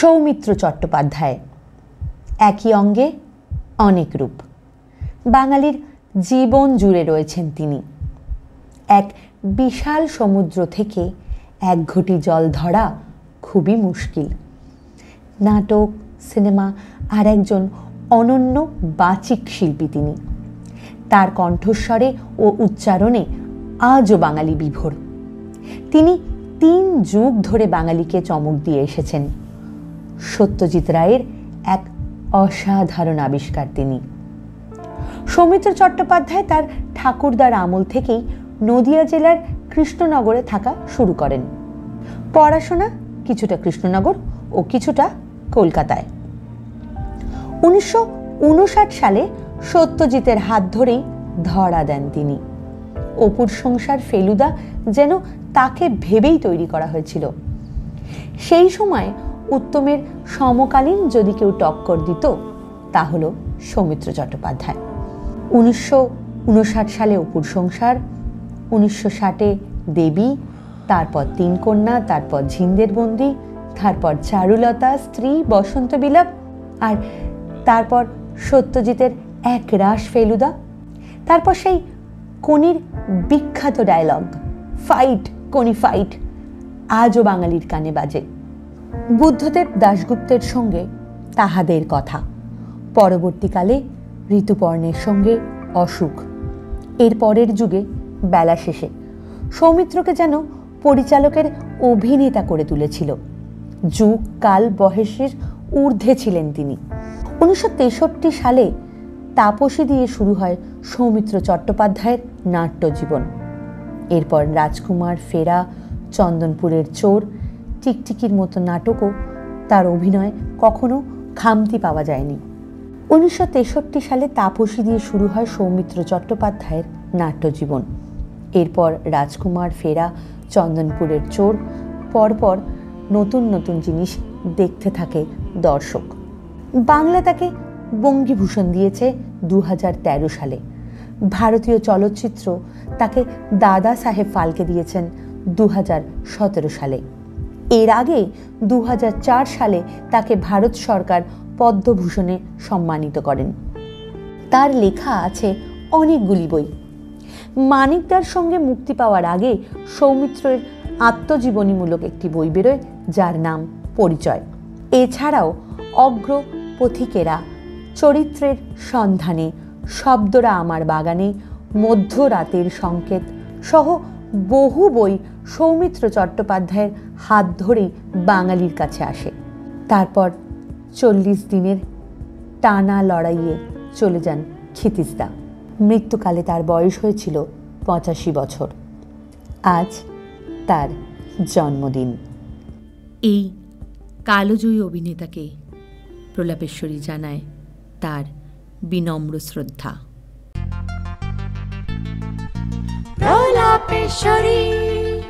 সৌমিত্র চট্টোপাধ্যায়, একই অঙ্গে অনেক রূপ। বাঙালির জীবন জুড়ে রয়েছেন তিনি। এক বিশাল সমুদ্র থেকে এক ঘটি জল ধরা খুবই মুশকিল। নাটক, সিনেমা আর একজন অনন্য বাচিক শিল্পী তিনি। তার কণ্ঠস্বরে ও উচ্চারণে আজও বাঙালি বিভোর। তিনি 3 যুগ ধরে বাঙালিকে চমক দিয়ে এসেছেন। সত্যজিৎ রায়ের এক অসাধারণ আবিষ্কার তিনি। সৌমিত্র চট্টোপাধ্যায় তার ঠাকুরদার আমল থেকেই নদিয়া জেলার কৃষ্ণনগরে থাকা শুরু করেন। পড়াশোনা কিছুটা কৃষ্ণনগর ও কিছুটা কলকাতায়। 1959 সালে সত্যজিতের হাত ধরেই ধরা দেন তিনি। অপুর সংসার ফেলুদা যেন তাকে ভেবেই তৈরি করা হয়েছিল। সেই সময় উত্তমের সমকালীন যদি কেউ টক্কর দিত তা হলো সৌমিত্র চট্টোপাধ্যায়। 1959 সালে অপুর সংসার, 1960-এ দেবী, তারপর 3 কন্যা, তারপর ঝিন্দের বন্দি, তারপর চারুলতা, স্ত্রী, বসন্ত বিলাপ, আর তারপর সত্যজিতের এক রাস ফেলুদা। তারপর সেই কোনির বিখ্যাত ডায়লগ, ফাইট কোনি ফাইট, আজও বাঙালির কানে বাজে। বুদ্ধদেব দাশগুপ্তের সঙ্গে তাহাদের কথা, পরবর্তীকালে ঋতুপর্ণের সঙ্গে অসুখ, এর পরের যুগে বেলা শেষে সৌমিত্রকে যেন পরিচালকের অভিনেতা করে তুলেছিল। যুগ কাল বয়সের ঊর্ধ্বে ছিলেন তিনি। 1963 সালে তাপসী দিয়ে শুরু হয় সৌমিত্র চট্টোপাধ্যায়ের নাট্য জীবন। এরপর রাজকুমার, ফেরা, চন্দনপুরের চোর, টিকটিকির মতো নাটকও তার অভিনয় কখনো খামতি পাওয়া যায়নি। 1963 সালে তাপসী দিয়ে শুরু হয় সৌমিত্র চট্টোপাধ্যায়ের নাট্য জীবন। এরপর রাজকুমার, ফেরা, চন্দনপুরের চোর, পরপর নতুন নতুন জিনিস দেখতে থাকে দর্শক। বাংলা তাকে বঙ্গীভূষণ দিয়েছে 2013 সালে। ভারতীয় চলচ্চিত্র তাকে দাদা সাহেব ফালকে দিয়েছেন 2017 সালে। এর আগে 2004 সালে তাকে ভারত সরকার পদ্মভূষণে সম্মানিত করেন। তার লেখা আছে অনেকগুলি বই। মানিকদার সঙ্গে মুক্তি পাওয়ার আগে সৌমিত্রের আত্মজীবনীমূলক একটি বই বেরোয় যার নাম পরিচয়। এছাড়াও অগ্র পথিকেরা, চরিত্রের সন্ধানে, শব্দরা আমার বাগানে, মধ্যরাতের সংকেত সহ বহু বই সৌমিত্র চট্টোপাধ্যায়ের হাত ধরেই বাঙালির কাছে আসে। তারপর 40 দিনের টানা লড়াইয়ে চলে যান ক্ষিতিজদা। মৃত্যুকালে তার বয়স হয়েছিল 85 বছর। আজ তার জন্মদিন। এই কালজয়ী অভিনেতাকে প্রলাপেশ্বরী জানায় তার বিনম্র শ্রদ্ধা। প্রলাপেশ্বরী।